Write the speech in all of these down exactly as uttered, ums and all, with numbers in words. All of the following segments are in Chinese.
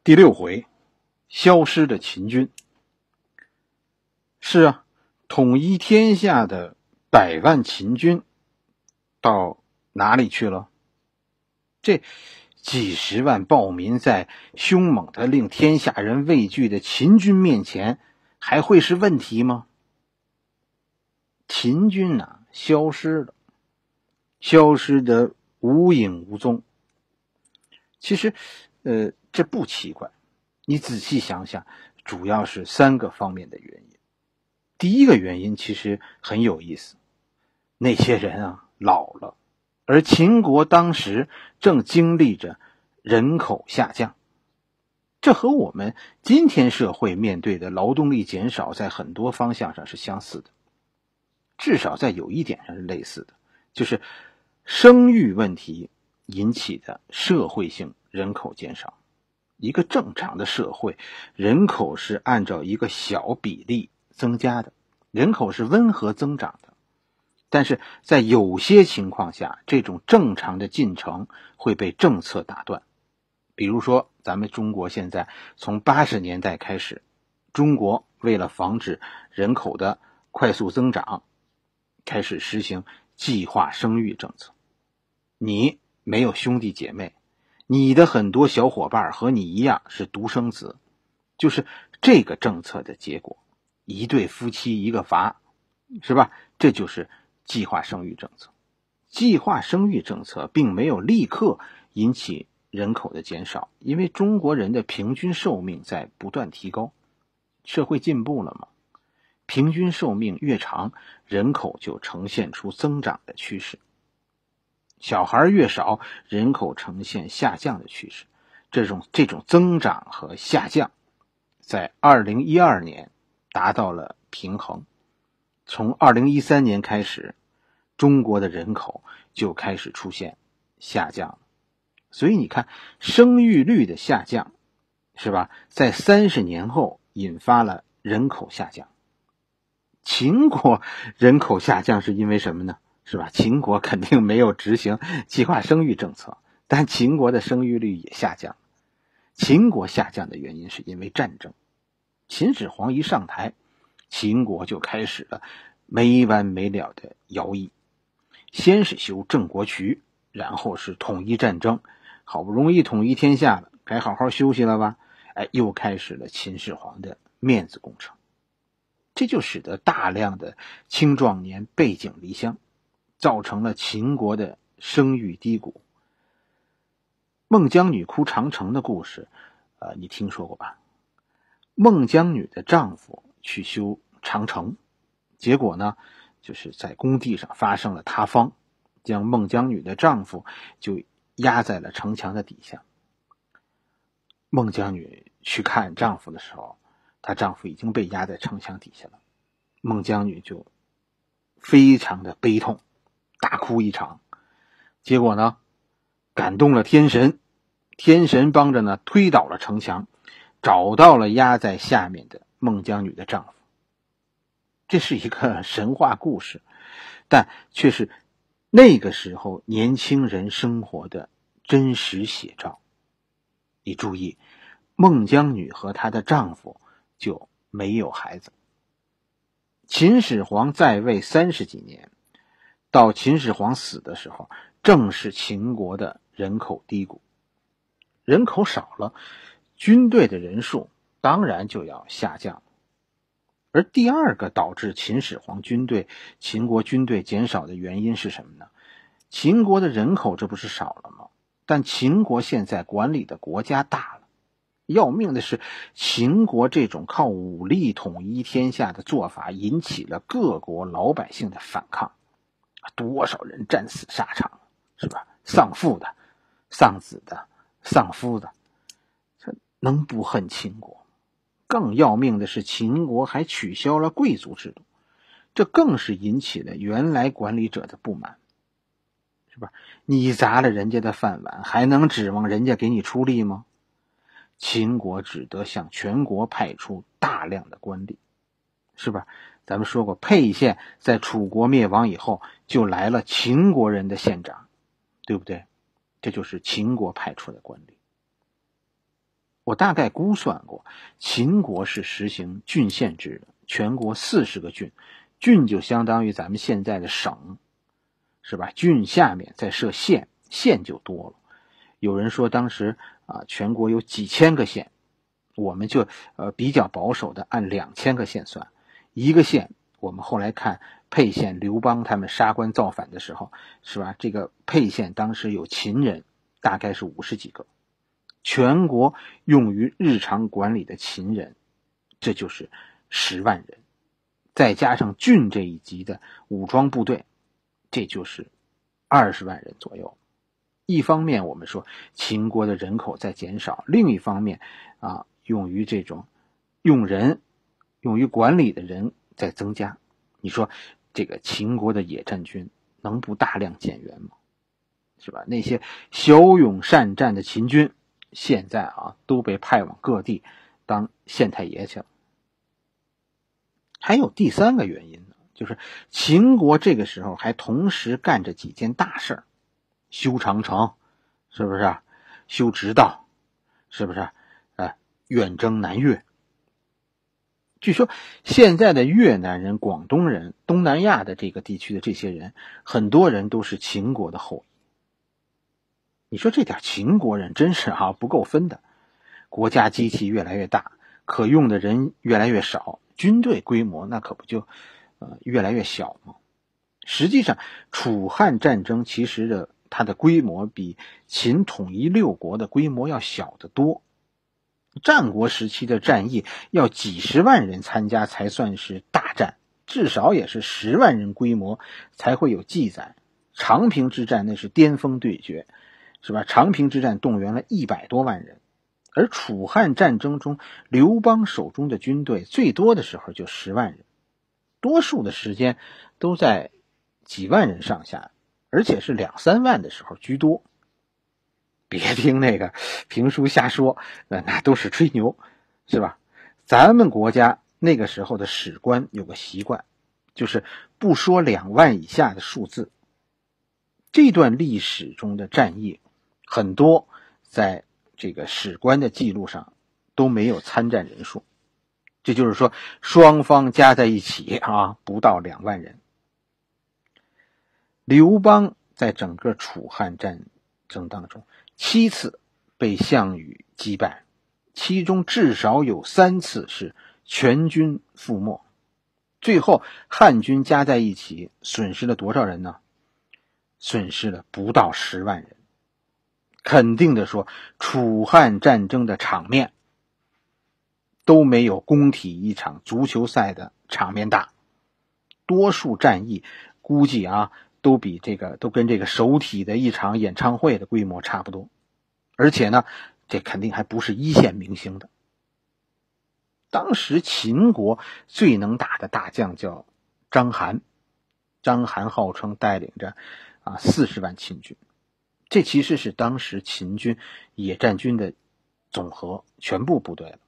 第六回，消失的秦军。是啊，统一天下的百万秦军到哪里去了？这几十万暴民在凶猛的令天下人畏惧的秦军面前，还会是问题吗？秦军啊，消失了，消失得无影无踪。其实，呃，这不奇怪。你仔细想想，主要是三个方面的原因。第一个原因其实很有意思，那些人啊老了，而秦国当时正经历着人口下降，这和我们今天社会面对的劳动力减少在很多方向上是相似的，至少在有一点上是类似的，就是生育问题引起的社会性人口减少。一个正常的社会，人口是按照一个小比例增加的，人口是温和增长的。但是在有些情况下，这种正常的进程会被政策打断。比如说，咱们中国现在从八十年代开始，中国为了防止人口的快速增长，开始实行计划生育政策。你没有兄弟姐妹，你的很多小伙伴和你一样是独生子，就是这个政策的结果，一对夫妻一个娃，是吧？这就是计划生育政策。计划生育政策并没有立刻引起人口的减少，因为中国人的平均寿命在不断提高，社会进步了嘛，平均寿命越长，人口就呈现出增长的趋势。小孩越少，人口呈现下降的趋势。这种这种增长和下降在二零一二年达到了平衡。从二零一三年开始，中国的人口就开始出现下降了。所以你看，生育率的下降，是吧？在三十年后引发了人口下降。秦国人口下降是因为什么呢？是吧？秦国肯定没有执行计划生育政策，但秦国的生育率也下降。秦国下降的原因是因为战争。秦始皇一上台，秦国就开始了没完没了的徭役。先是修郑国渠，然后是统一战争，好不容易统一天下了，该好好休息了吧？哎，又开始了秦始皇的面子工程。这就使得大量的青壮年背井离乡，造成了秦国的生育低谷。孟姜女哭长城的故事，呃，你听说过吧？孟姜女的丈夫去修长城，结果呢，就是在工地上发生了塌方，将孟姜女的丈夫就压在了城墙的底下。孟姜女去看丈夫的时候，她丈夫已经被压在城墙底下了。孟姜女就非常的悲痛，大哭一场。结果呢，感动了天神，天神帮着呢推倒了城墙，找到了压在下面的孟姜女的丈夫。这是一个神话故事，但却是那个时候年轻人生活的真实写照。你注意，孟姜女和她的丈夫就没有孩子。秦始皇在位三十几年，到秦始皇死的时候，正是秦国的人口低谷。人口少了，军队的人数当然就要下降。而第二个导致秦始皇军队、秦国军队减少的原因是什么呢？秦国的人口这不是少了吗？但秦国现在管理的国家大了。要命的是，秦国这种靠武力统一天下的做法引起了各国老百姓的反抗，多少人战死沙场，是吧？丧父的、丧子的、丧夫的，这能不恨秦国？更要命的是，秦国还取消了贵族制度，这更是引起了原来管理者的不满，是吧？你砸了人家的饭碗，还能指望人家给你出力吗？秦国只得向全国派出大量的官吏，是吧？咱们说过，沛县在楚国灭亡以后，就来了秦国人的县长，对不对？这就是秦国派出的官吏。 我大概估算过，秦国是实行郡县制的，全国四十个郡，郡就相当于咱们现在的省，是吧？郡下面再设县，县就多了。有人说当时啊，全国有几千个县，我们就呃比较保守的按两千个县算。一个县，我们后来看沛县刘邦他们杀官造反的时候，是吧？这个沛县当时有秦人大概是五十几个，全国用于日常管理的秦人，这就是十万人，再加上郡这一级的武装部队，这就是二十万人左右。一方面我们说秦国的人口在减少，另一方面啊，用于这种用人用于管理的人在增加。你说这个秦国的野战军能不大量减员吗？是吧？那些骁勇善战的秦军现在啊都被派往各地当县太爷去了。还有第三个原因呢，就是秦国这个时候还同时干着几件大事儿，修长城，是不是？修直道，是不是？呃，远征南越。据说现在的越南人、广东人、东南亚的这个地区的这些人，很多人都是秦国的后裔。你说这点秦国人真是啊不够分的，国家机器越来越大，可用的人越来越少，军队规模那可不就呃越来越小吗？实际上楚汉战争其实的它的规模比秦统一六国的规模要小得多。战国时期的战役要几十万人参加才算是大战，至少也是十万人规模才会有记载。长平之战那是巅峰对决，是吧？长平之战动员了一百多万人，而楚汉战争中刘邦手中的军队最多的时候就十万人，多数的时间都在几万人上下，而且是两三万的时候居多。别听那个评书瞎说，那那都是吹牛，是吧？咱们国家那个时候的史官有个习惯，就是不说两万以下的数字。这段历史中的战役很多在这个史官的记录上都没有参战人数，这就是说双方加在一起啊不到两万人。刘邦在整个楚汉战争当中七次被项羽击败，其中至少有三次是全军覆没。最后汉军加在一起损失了多少人呢？损失了不到十万人。肯定的说，楚汉战争的场面都没有工体一场足球赛的场面大，多数战役估计啊都比这个都跟这个首体的一场演唱会的规模差不多，而且呢，这肯定还不是一线明星的。当时秦国最能打的大将叫章邯，章邯号称带领着啊四十万秦军，这其实是当时秦军野战军的总和，全部部队了。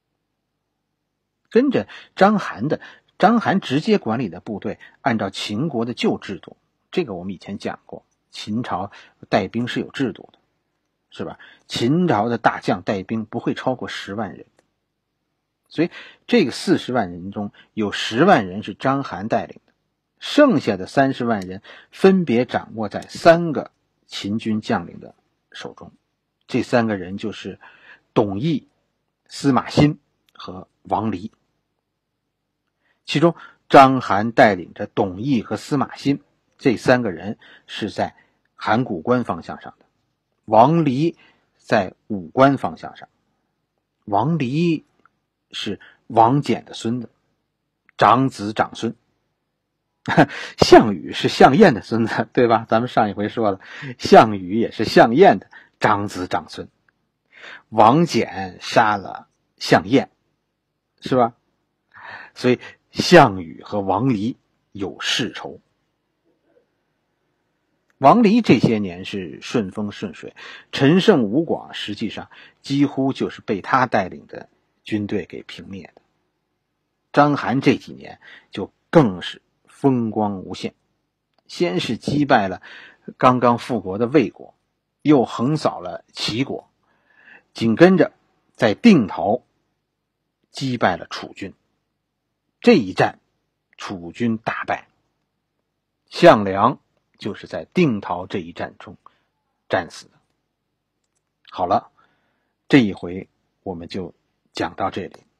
跟着章邯的章邯直接管理的部队，按照秦国的旧制度，这个我们以前讲过，秦朝带兵是有制度的，是吧？秦朝的大将带兵不会超过十万人，所以这个四十万人中有十万人是章邯带领的，剩下的三十万人分别掌握在三个秦军将领的手中，这三个人就是董翳、司马欣和王离。其中章邯带领着董翳和司马欣这三个人是在函谷关方向上的，王离在武关方向上。王离是王翦的孙子，长子长孙。项羽是项燕的孙子，对吧？咱们上一回说了，项羽也是项燕的长子长孙。王翦杀了项燕，是吧？所以项羽和王离有世仇。王离这些年是顺风顺水，陈胜吴广实际上几乎就是被他带领的军队给平灭的。章邯这几年就更是风光无限，先是击败了刚刚复国的魏国，又横扫了齐国，紧跟着在定陶击败了楚军。这一战楚军大败，项梁就是在定陶这一战中战死的。好了，这一回我们就讲到这里。